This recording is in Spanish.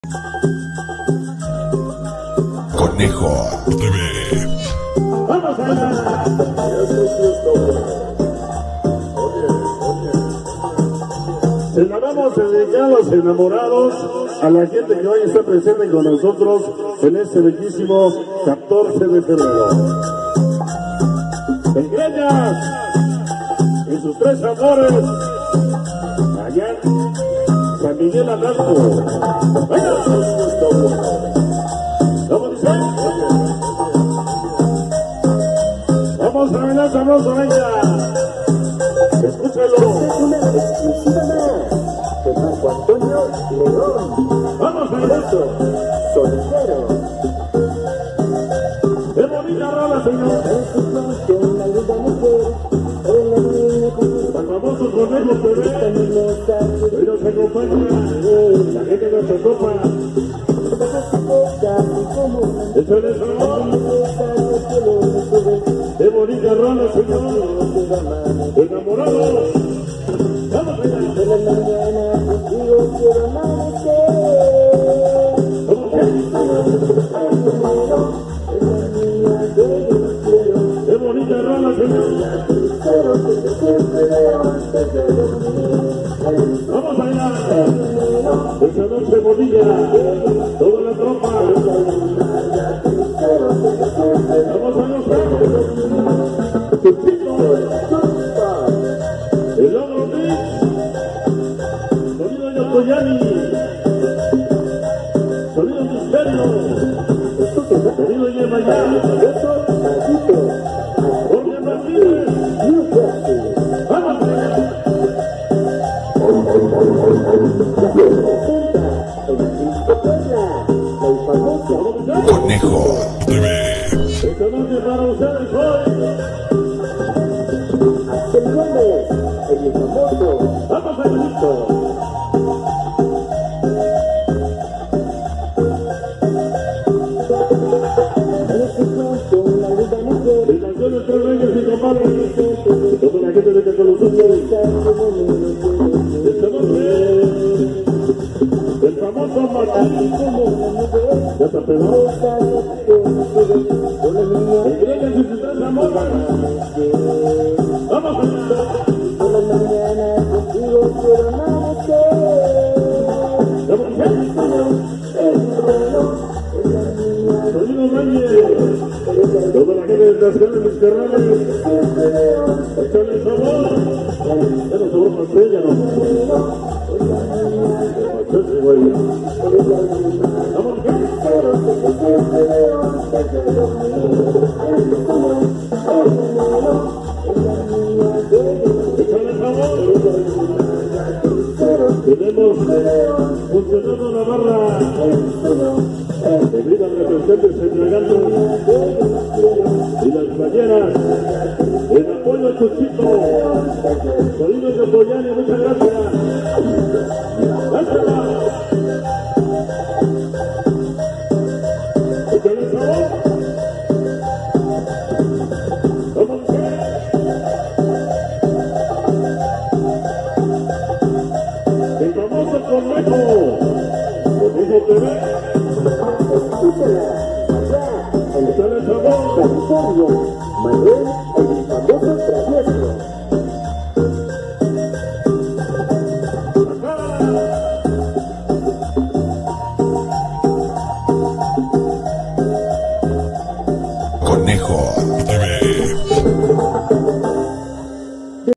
Conejo TV. ¡Vamos allá! Se la vamos a dedicar a los enamorados, a la gente que hoy está presente con nosotros en este bellísimo 14 de febrero. Pequeñas y sus tres amores, allá en San Miguel Alarco. ¡Venga! ¿Cómo dice? Vamos a bailar sabroso, venga. Escúchalo. Una exclusiva más de Marco Antonio León. Vamos a bailar. Soltero. ¡Qué bonita rola, señor! Una linda mujer. Una niña con Tan famoso Conejo TV. Hoy nos acompaña la gente de nuestra copa. Eso es eso. ¡Qué bonita rola, señor! ¡Enamorados! ¡Vamos allá! De la mañana contigo quiero amanecer. ¿Cómo que? ¡Qué bonita rola, señor! ¡Vamos allá! Esa noche bonilla, toda la tropa. ¡Vamos a gozar! ¡Pepito! ¡El ogro mix! ¡Sonido Yokoyani! ¡Sonido Misterio! ¡Sonido Yemayá! ¡Jorge Martínez! ¡Vamos allá! Conejo TV. Esta noche para ustedes hoy. El Gómez, el famoso. ¡Vamos a Cristo! Una linda mujer. El canción de Tres Reyes y compadres. Toda la gente de Cacoluzú. Esta noche. El famoso Martín. Ya está pegado. El Reyes y sus tres amores. ¡Vamos allá! Por la mañana contigo quiero amanecer. ¡Vamos allá! ¡Sonido Reyes! Toda la gente de Tlaxcala, mis carnales. ¡Échale el sabor! Ya no sobró pastel, ya no. Pastel, güey. ¡Vamos allá! ¡Échale el sabor! Tenemos funcionando la barra. Que vivan representantes entregando y las playeras en apoyo a Chuchito. Sonido de Boyani, muchas gracias. ¡Dásela! ¡Échale el sabor! ¡Vamos a ver! El famoso Conejo. Conejo TV. ¡Échale el sabor! Antonio Manuel, el famoso travieso. Conejo TV.